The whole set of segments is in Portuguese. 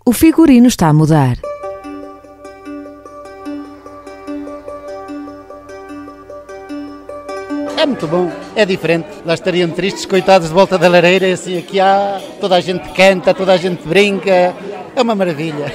O figurino está a mudar. É muito bom, é diferente. Lá estariam tristes, coitados de volta da lareira, e assim aqui há, toda a gente canta, toda a gente brinca, é uma maravilha.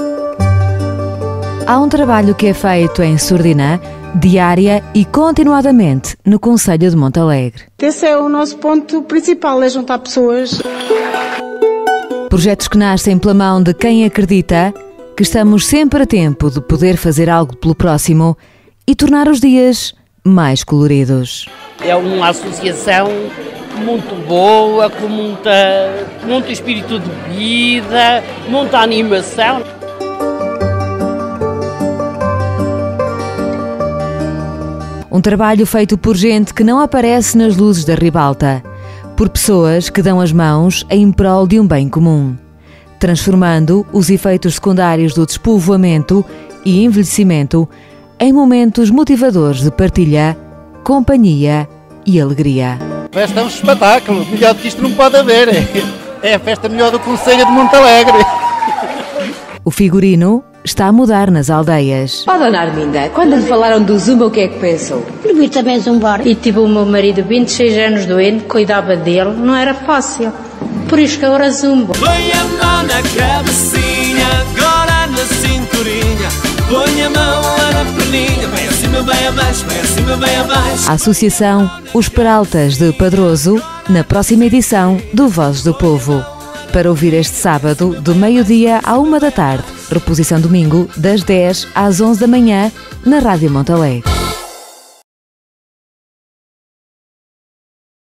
Há um trabalho que é feito em surdina, diária e continuadamente no concelho de Montalegre. Esse é o nosso ponto principal, é juntar pessoas. Projetos que nascem pela mão de quem acredita que estamos sempre a tempo de poder fazer algo pelo próximo e tornar os dias mais coloridos. É uma associação muito boa, com muito espírito de vida, muita animação. Um trabalho feito por gente que não aparece nas luzes da ribalta, por pessoas que dão as mãos em prol de um bem comum, transformando os efeitos secundários do despovoamento e envelhecimento em momentos motivadores de partilha, companhia e alegria. A festa é um espetáculo, melhor do que isto não pode haver. É a festa melhor do Concelho de Montalegre. O figurino está a mudar nas aldeias. Ó, dona Arminda, quando lhe falaram do Zumba, o que é que pensou? Prefiro também zumbar. E tive o meu marido 26 anos doente, cuidava dele, não era fácil. Por isso que agora zumbo. Põe a mão na cabecinha, agora na cinturinha. Põe a mão lá na perninha, vai acima, vai abaixo, vai acima, vai abaixo. A Associação Os Peraltas de Padroso, na próxima edição do Vozes do Povo. Para ouvir este sábado, do meio-dia à 1 da tarde. Reposição domingo, das 10 às 11 da manhã, na Rádio Montalegre.